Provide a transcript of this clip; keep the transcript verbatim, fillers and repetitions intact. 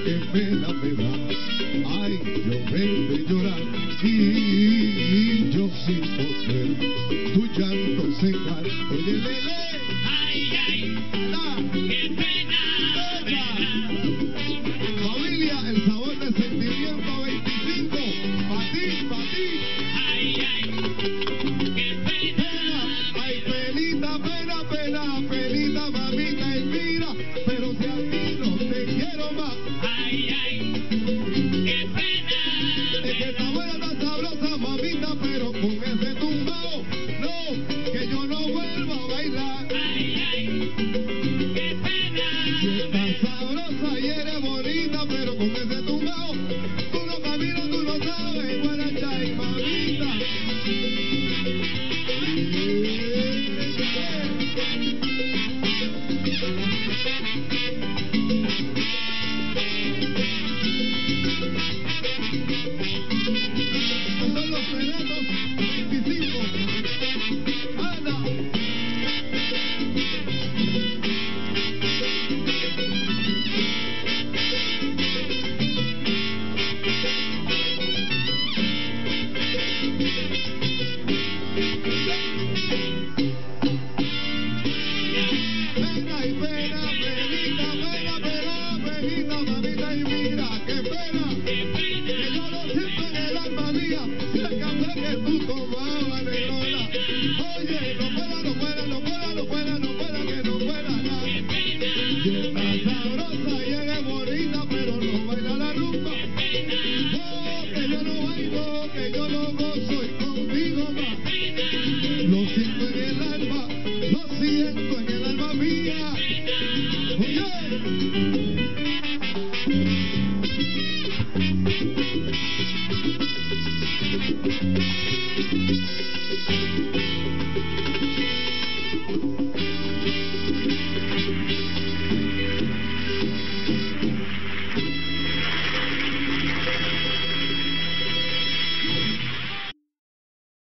qué pena me da. Ay, yo vengo de llorar y yo sin poder tu llanto secar. Oye, Lele. Ay, ay, Da. qué pena me da. Familia, el sabor del sentimiento veinticinco. Pa' ti, pa' ti. Ay, ay, qué pena. Ay, penita, pena, pena, penita, mamita, y mira, pero si a ti no te quiero más. Ay, ay, qué pena. Es que está buena, está sabrosa, mamita, pero con ese tumbao, no, que yo no vuelvo a bailar. Ay, ay, qué pena. Si estás sabrosa y eres bonita, pero con ese tumbao, tú no caminas, tú no sabes, buena chay, mamita. Son los peletos veinticinco. Anda. Pena y pena, penita, pena, pena, penita,